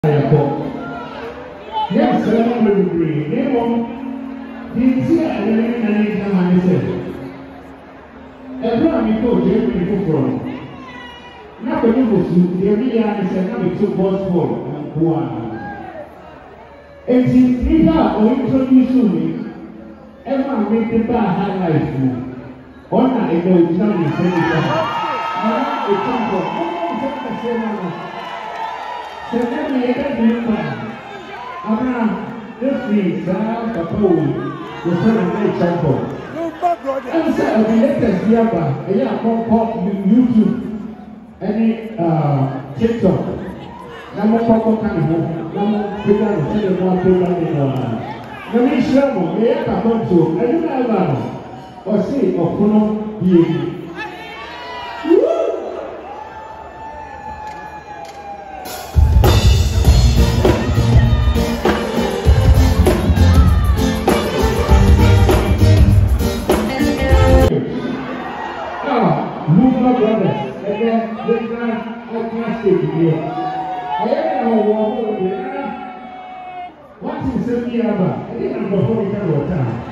Yes, I am going to agree. They won't. Did see a living and in the man said, everyone you go, they will go from. Now, the people who they really understand how to boss for and go on. And since we are introducing me, everyone make the bar highlife move. On I know it's not the same. Now, it's simple. So let me get the Abraham, this is the poem, the Nana Acheampong. And so the latest Yaba, a young pop YouTube, any TikTok. Number pop can home, number figure, send a more program in one. The mission, they are come to, I don't know, or say, or Puno, being. Lumba brothers, again, they can't stay here. I don't know what is the Yaba? I didn't know before we can time.